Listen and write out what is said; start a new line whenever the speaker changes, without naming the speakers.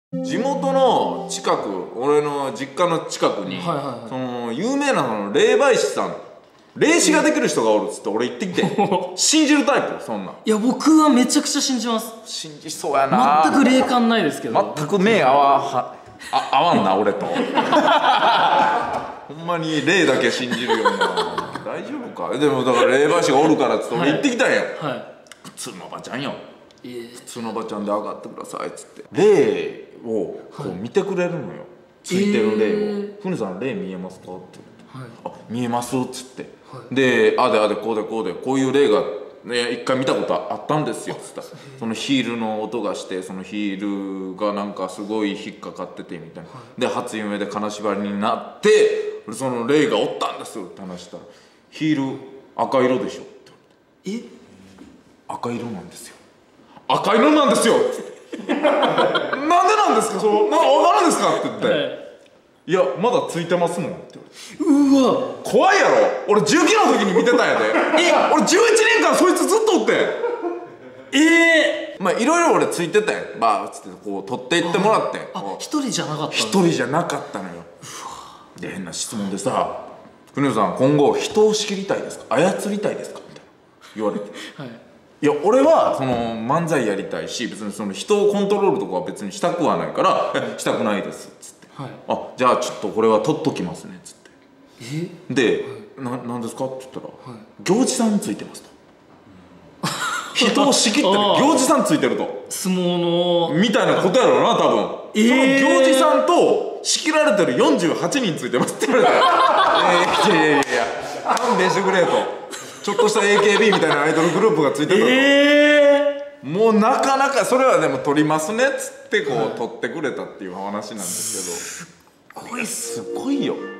地元の近く、俺の実家の近くにその有名なその霊媒師さん、霊視ができる人がおるっつって俺行ってきて信じるタイプ？そんな。
いや僕はめちゃくちゃ信じます。
信じそうやな。
全く霊感ないですけど。
全く目合わんな俺とほんまに霊だけ信じるような。大丈夫か。でもだから霊媒師がおるからっつって俺行ってきたんや。普通のおばちゃんよ。普通のおばちゃんで上がってくださいっつって霊をこう見てくれるのよ。ついてる霊を「ふねさん霊見えますか？」って言って「あ見えます」っつってであでこうでこうでこういう霊がね一回見たことあったんですよっつったらそのヒールの音がしてそのヒールがなんかすごい引っかかっててみたいなで初夢で金縛りになってその霊がおったんですよって話したら「ヒール赤色でしょ」って言われて「赤色なんですよ赤色なんですよ」なんでなんですかその分かるんですかって言って「いやまだついてますもん」って言われてうわ怖いやろ俺19の時に見てたんやで俺11年間そいつずっとおってまあいろいろ俺ついてたやんバーッつってこう取っていってもらって
一人じゃなかった
一人じゃなかったのよで変な質問でさ「国野さん今後人を仕切りたいですか操りたいですか?」みたいな言われていや俺はその漫才やりたいし別にその人をコントロールとかは別にしたくはないから「したくないです」っつって「あじゃあちょっとこれは取っときますね」っつってで「なんですか?」って言ったら「行司さんついてます」と人を仕切ってる行司さんついてると
相撲の
みたいなことやろうな多分その行司さんと仕切られてる48人ついてますって言われたらいや勘弁してくれと。ちょっとした AKB みたいなアイドルグループがついてたともうなかなかそれはでも撮りますねっつってこう撮ってくれたっていう話なんですけどすごいよ。